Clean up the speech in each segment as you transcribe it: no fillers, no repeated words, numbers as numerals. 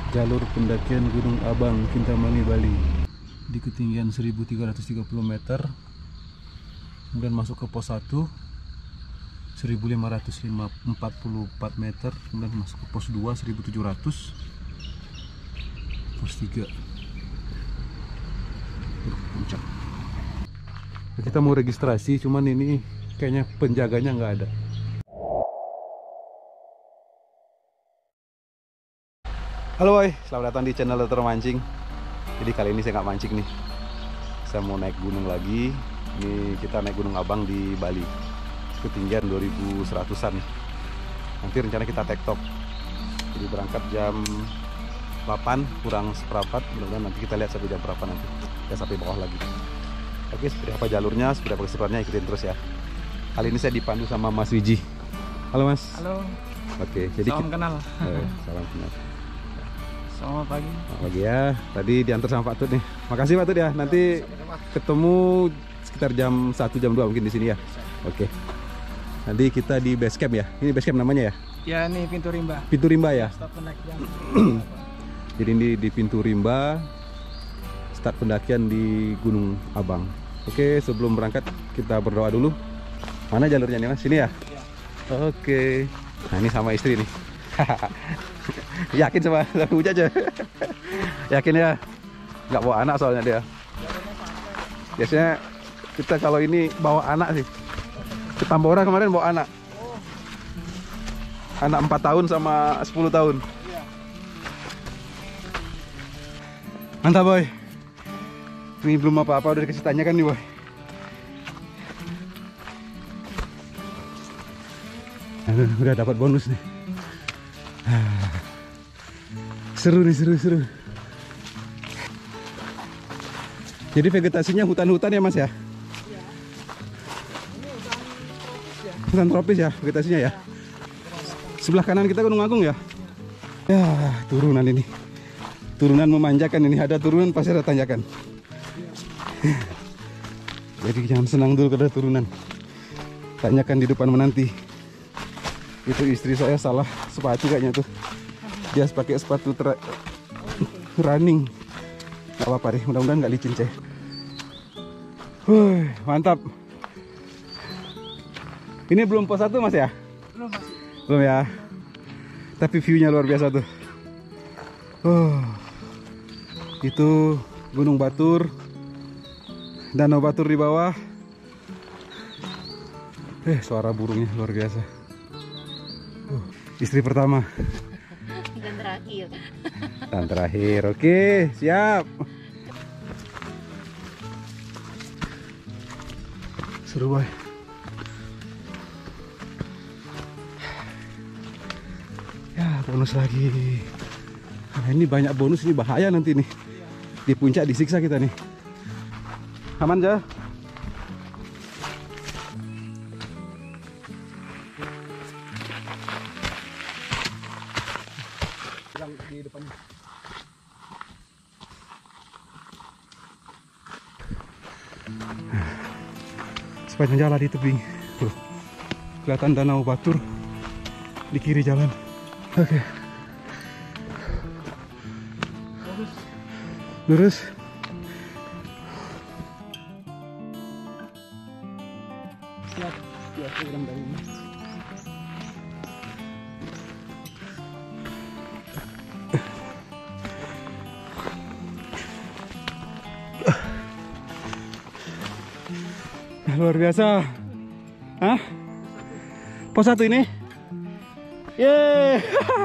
jalur pendakian Gunung Abang, Kintamani, Bali di ketinggian 1330 meter. Kemudian masuk ke pos 1 1544 meter, kemudian masuk ke pos 2 1700, pos 3 puncak. Kita mau registrasi, cuman ini kayaknya penjaganya nggak ada. Halo boy, selamat datang di channel Dokter Mancing. Jadi kali ini saya nggak mancing nih. Saya mau naik gunung lagi. Ini kita naik Gunung Abang di Bali. Ketinggian 2100-an. Nanti rencana kita tektok. Jadi berangkat jam 8 kurang seperempat. Mudah-mudahan nanti kita lihat sampai jam berapa nanti. Ya sampai bawah lagi. Oke, seperti apa jalurnya, seperti apa keseruannya, ikutin terus ya. Kali ini saya dipandu sama Mas Wiji. Halo Mas. Halo. Oke, jadi salam kenal. Salam kenal. Selamat pagi. Selamat pagi ya. Tadi diantar sama Pak Tut nih. Makasih Pak Tut ya. Nanti ketemu sekitar jam 1 jam 2 mungkin di sini ya. Oke. Nanti kita di base camp ya. Ini base camp namanya ya? Ya, ini pintu rimba. Pintu rimba ya. Start pendakian. Jadi ini di pintu rimba start pendakian di Gunung Abang. Oke, sebelum berangkat kita berdoa dulu. Mana jalurnya nih Mas? Sini ya? Ya. Oke. Nah, ini sama istri nih. Yakin sama Uja aja. Yakin ya? Nggak bawa anak soalnya dia. Biasanya kita kalau ini bawa anak sih. Ke Tambora kemarin bawa anak. Anak 4 tahun sama 10 tahun. Mantap boy. Ini belum apa-apa udah dikasih tanya kan nih boy. Udah dapat bonus nih. Seru nih, seru. Jadi vegetasinya hutan-hutan ya Mas ya? Iya. Hutan tropis ya vegetasinya ya? Sebelah kanan kita Gunung Agung ya? Ya, turunan ini. Turunan memanjakan ini, ada turunan pasti ada tanjakan. Jadi jangan senang dulu karena turunan. Tanyakan di depan menanti. Itu istri saya salah sepatu kayaknya tuh. Dia pakai sepatu running. Gak apa-apa deh, mudah-mudahan nggak licin ceh. Mantap. Ini belum pos 1 Mas ya? Belum masih. Belum ya. Tapi view-nya luar biasa tuh. Itu Gunung Batur, Danau Batur di bawah. Suara burungnya luar biasa. Istri pertama dan terakhir. dan terakhir. Oke, siap. Seru boy. Ya, bonus lagi. Nah, ini banyak bonus, ini bahaya nanti nih. Di puncak disiksa kita nih. Aman aja. Yang di depan. Sepanjang jalan di tebing tuh kelihatan Danau Batur di kiri jalan. Oke. Lurus. Siap. Siap program dari Mas. Luar biasa. Hah? Pos 1 ini? Yeay.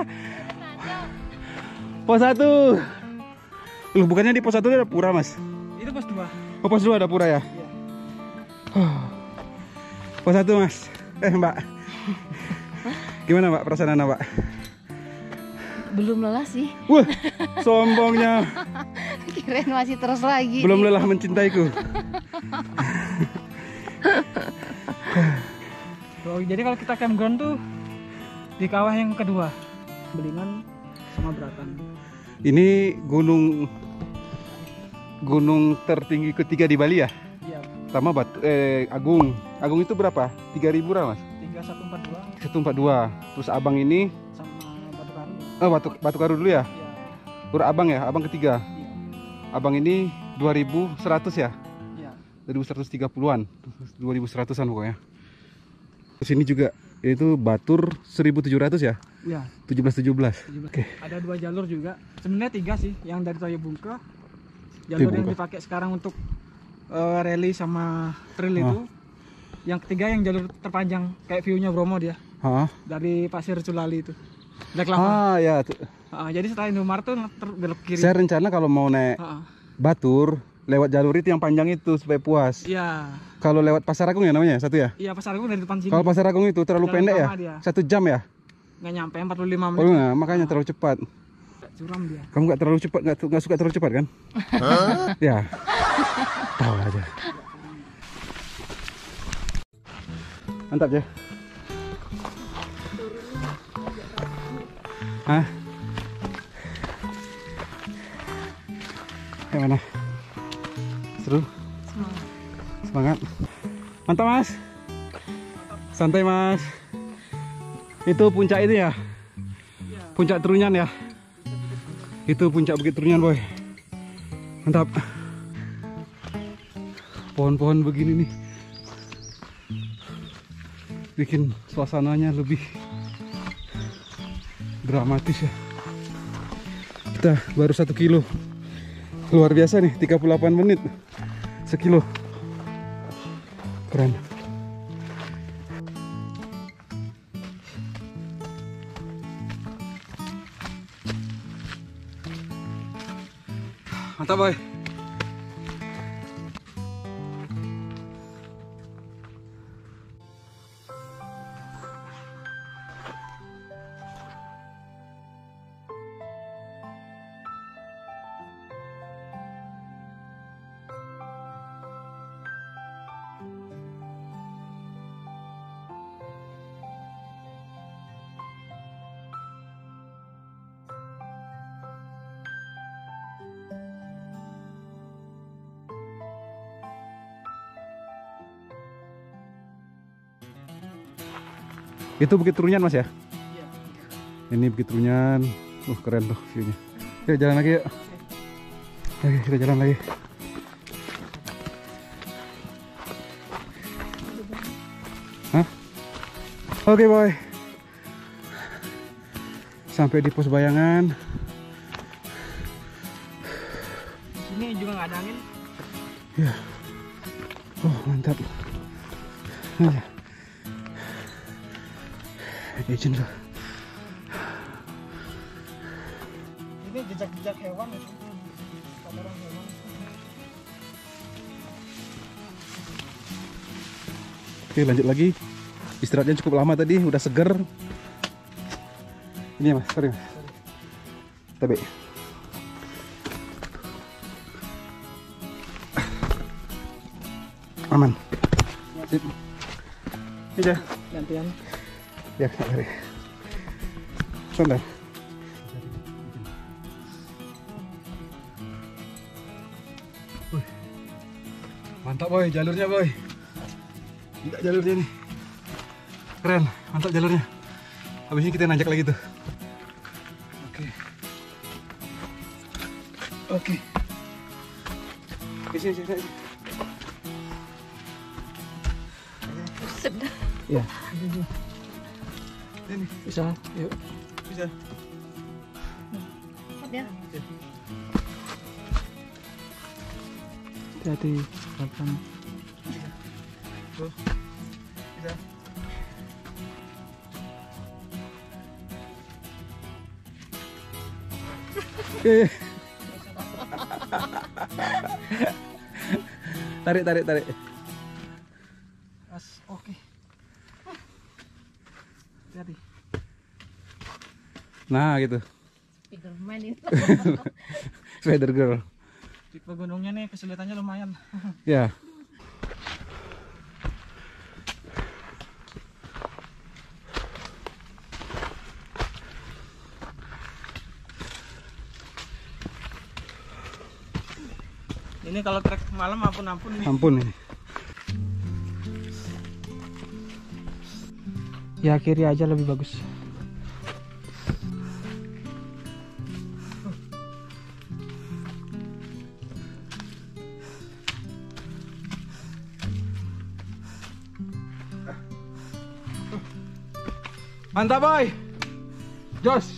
Pos 1. Loh, bukannya di pos 1 ada pura Mas? Itu pos 2. Oh, pos 2 ada pura ya? Iya. Pos 1 Mas. Mbak. Gimana Mbak perasaan Anda Mbak? Belum lelah sih. Wah, sombongnya. Kirain masih terus lagi. Belum lelah mencintaiku. Jadi kalau kita campground tuh di kawah yang kedua, Belingan sama Beratan. Ini gunung tertinggi ketiga di Bali ya? Iya. Pertama Agung. Agung itu berapa? 3000 Mas? 3142 142. Terus Abang ini sama Batu Karu. Batu Karu dulu ya? Iya. Baru abang ya, abang ketiga. Iya. Abang ini 2100 ya? Iya. 2130-an, 2100-an pokoknya. Terus ini juga, itu Batur 1700 ya? Iya. 1717. Oke. Ada 2 jalur juga. Sebenarnya 3 sih, yang dari Toyobungka. Jalur yang Toyobungka. dipakai sekarang untuk rally sama trail itu. Yang ketiga yang jalur terpanjang, kayak view-nya Bromo dia. Hah? Dari Pasir Culali itu. Black Lava. Ya. Jadi setelah Indomaret tuh belok kiri. Saya rencana kalau mau naik Batur, lewat jalur itu yang panjang itu supaya puas. Iya. Kalau lewat Pasar Agung ya namanya, satu ya? Iya, Pasar Agung dari depan sini. Kalau Pasar Agung itu terlalu Jalan pendek ya? utama dia. 1 jam ya? Nggak nyampe 45 menit. Oh enggak, makanya terlalu cepat. Curam dia. Kamu nggak terlalu cepat, nggak suka terlalu cepat kan? Ya, tahu aja. Mantap ya. Hah? Kayak mana? Seru? Semangat. Mantap mas. Santai mas. Itu puncak itu ya? Puncak Trunyan ya? Itu puncak Bukit Trunyan boy. Mantap. Pohon-pohon begini nih bikin suasananya lebih dramatis ya. Kita baru 1 kilo. Luar biasa nih, 38 menit sekilo. Keren. Mantap boy. Itu Bukit Trunyan mas ya? Iya. Ini Bukit Trunyan. Keren tuh view-nya. Yuk jalan lagi yuk. Oke, kita jalan lagi. Hah? Oke boy. Sampai di pos bayangan. Ini juga nggak ada angin. Ya. Oh mantap. Nah, izin lah. Ini jejak-jejak hewan itu. Kotoran hewan. Oke lanjut lagi. Istirahatnya cukup lama tadi, udah seger. Ini ya mas, sorry mas. TB. Aman. Sip. Ini aja. Gantian. Ya, dari. Santai. Mantap boy, jalurnya boy. Tidak jalurnya nih. Keren, mantap jalurnya. Habis ini kita nanjak lagi tuh. Oke. Oke. Sini, sini, sini. Sedap. Iya. Ini Bisa. Yuk. bisa. Ada. Hati-hati. Pelan. Tuh. Bisa. Oke. Tarik, tarik, tarik. Pas. Oke. Hati-hati. Nah, gitu. Spiderman itu. Spider girl. Tipe gunungnya nih kesulitannya lumayan. Ya. Ini kalau trek malam ampun-ampun nih. Ampun ini. Ya kiri aja lebih bagus. Mantap boy. Jos.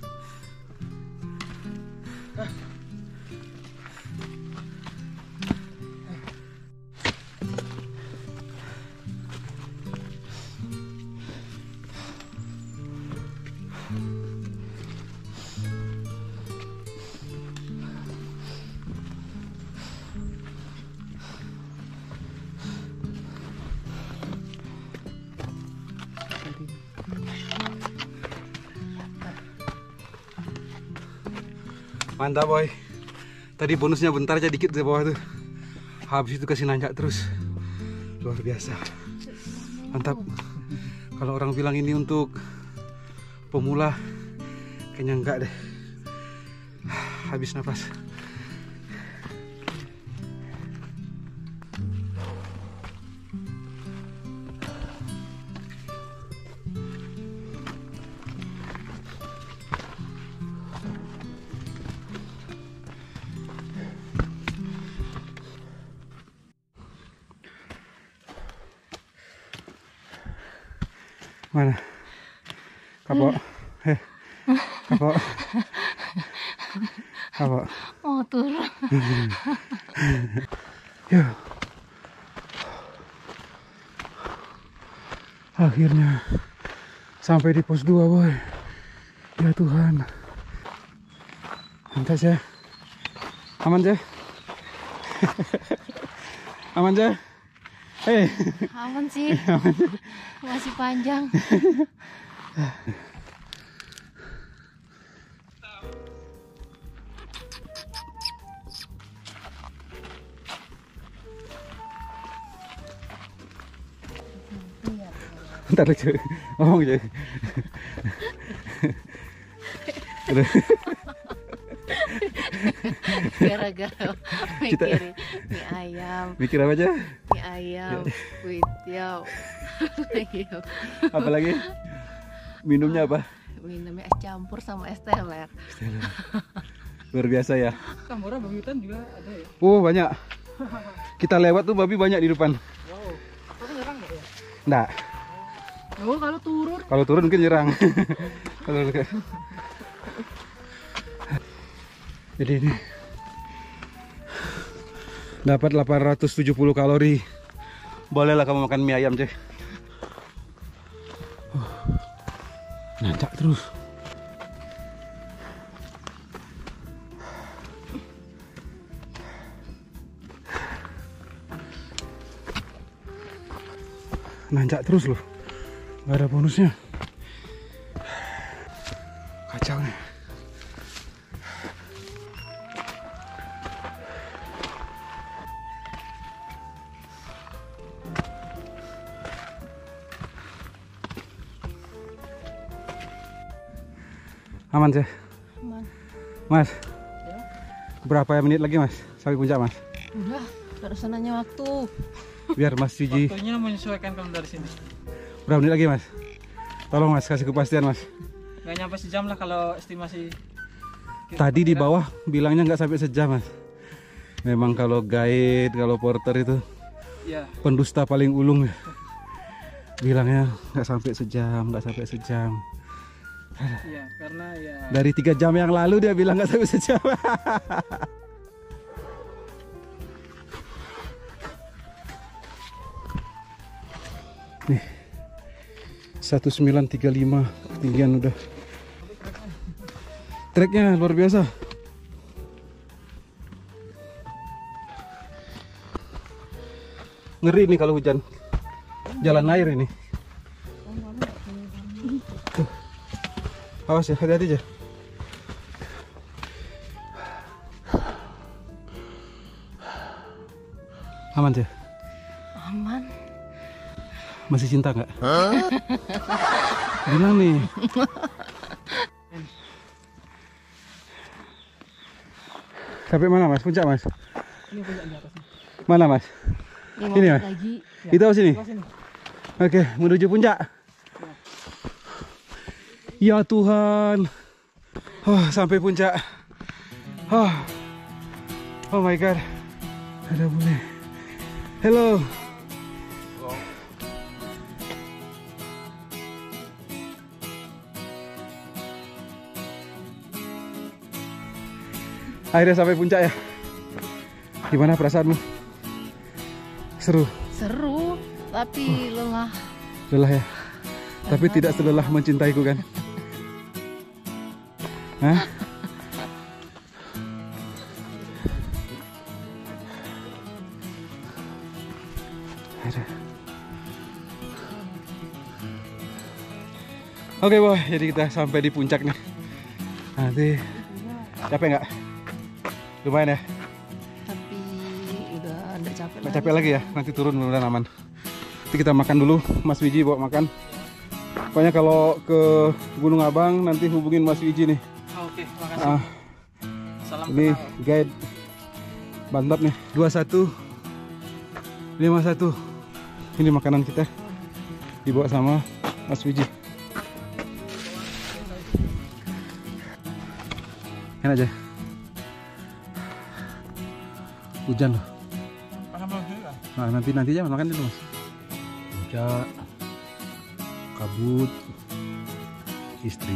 Mantap boy. Tadi bonusnya bentar aja dikit di bawah tuh. Habis itu kasih nanjak terus. Luar biasa. Mantap. Kalau orang bilang ini untuk pemula, kayaknya enggak deh. Habis nafas. Mana? Kapok. Kapok. Kapok. Mau turun. Ya. Akhirnya sampai di pos 2, boy. Ya Tuhan. Mantap ya. Aman ya? Aman ya? Hei. Aman sih. Masih panjang. Ntar lucu. Ngomong aja. Gara-gara mikirin mie ayam. Mikir apa aja? Mie ayam. Kuitiau. Apa lagi? Minumnya apa? Minumnya es campur sama es teler. Luar biasa ya. Tambora babi hutan juga ada ya? Oh banyak. Kita lewat tuh babi banyak di depan. Wow. Tapi nyerang nggak ya? Nggak. Oh kalau turun. Kalau turun mungkin nyerang. Kalau jadi ini dapat 870 kalori. Bolehlah kamu makan mie ayam, cek. Nancak terus. Nancak terus loh. Gak ada bonusnya. Kacau nih. Aman sih. Aman. Mas. Ya. Berapa menit lagi mas sampai puncak mas? Udah, barusan nanya waktu. Biar mas Suji. Waktunya menyesuaikan kalau dari sini. Berapa menit lagi mas? Tolong mas kasih kepastian mas. Nggak nyampe sejam lah kalau estimasi. Tadi di bawah bilangnya nggak sampai sejam mas. Memang kalau guide, kalau porter itu Ya. pendusta paling ulung ya. Bilangnya nggak sampai sejam, nggak sampai sejam. Iya, karena ya. Dari 3 jam yang lalu dia bilang nggak sampai sejam. Nih 1935 ketinggian udah. Treknya luar biasa. Ngeri nih kalau hujan. Jalan air ini. Tuh. Awas ya, hati-hati aja. Aman sih. Aman. Masih cinta nggak? Bilang nih. Sampai mana mas? Puncak mas? Ini puncak di atas nih. Mana mas? 5 Ini, menit Mas? lagi. Itu sini? Atas sini. Oke, menuju puncak. Ya Tuhan. Oh, sampai puncak. Oh my god. Ada bule. Hello. Akhirnya sampai puncak ya. Gimana perasaanmu? Seru? Seru, tapi lelah. Lelah ya? Tapi tidak selelah mencintaiku kan? Hah? Aduh. Oke boy, jadi kita sampai di puncak nih. Nanti capek nggak? Lumayan ya? Tapi udah nggak capek Nggak capek lagi ya? Nanti turun mudah-mudahan aman. Nanti kita makan dulu, Mas Wiji bawa makan. Pokoknya kalau ke Gunung Abang nanti hubungin Mas Wiji nih. Oke, makasih. Ah, Salam ini kenal. guide mantap nih. 2151. Ini makanan kita dibawa sama Mas Wiji. Enak aja. Hujan loh. Nah, nanti aja makan dulu Mas. Puncak, kabut, istri.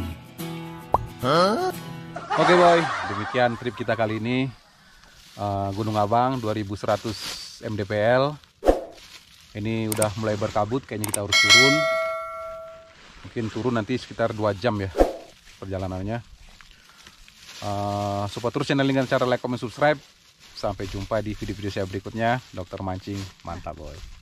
Oke boy, demikian trip kita kali ini. Gunung Abang 2100 mdpl. Ini udah mulai berkabut, kayaknya kita harus turun. Mungkin turun nanti sekitar 2 jam ya perjalanannya. Support terus channel dengan cara like, comment, subscribe. Sampai jumpa di video-video saya berikutnya. Dr. Mancing, mantap boy.